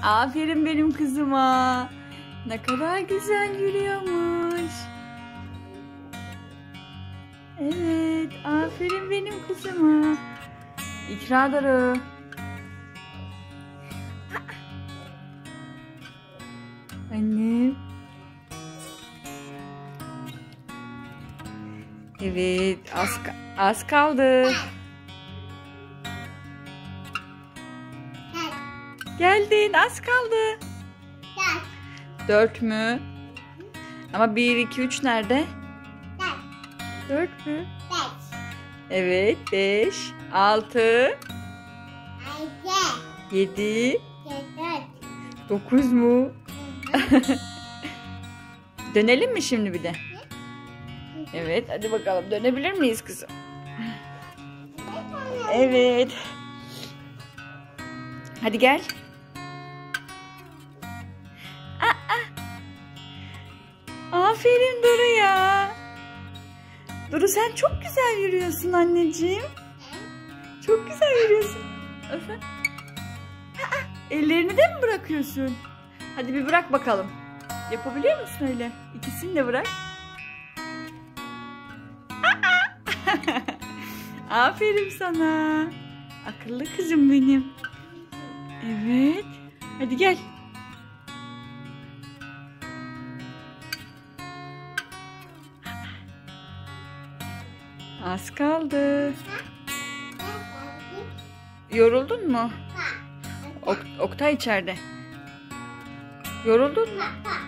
Aferin benim kızıma. Ne kadar güzel yürüyormuş. Evet, aferin benim kızıma. İkra Duru. Annem. Evet, az kaldı. Geldin, az kaldı. 4 mü? Ama 1, 2, 3 nerede? 4 mü? Evet, 5, 6, 7, 9 mu? Dönelim mi şimdi bir de? Evet, hadi bakalım, dönebilir miyiz kızım? Evet. Hadi gel. Aferin Duru ya. Duru sen çok güzel yürüyorsun anneciğim. Çok güzel yürüyorsun. Efendim? Ellerini de mi bırakıyorsun? Hadi bir bırak bakalım. Yapabiliyor musun öyle? İkisini de bırak. Aferin sana. Akıllı kızım benim. Evet. Hadi gel. Az kaldı. Yoruldun mu? Oktay içeride. Yoruldun mu?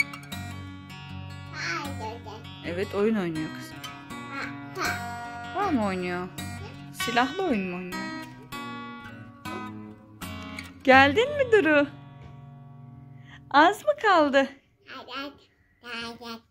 Evet, oyun oynuyor kızım. Var mı oynuyor? Silahlı oyun mu oynuyor? Geldin mi Duru? Az mı kaldı?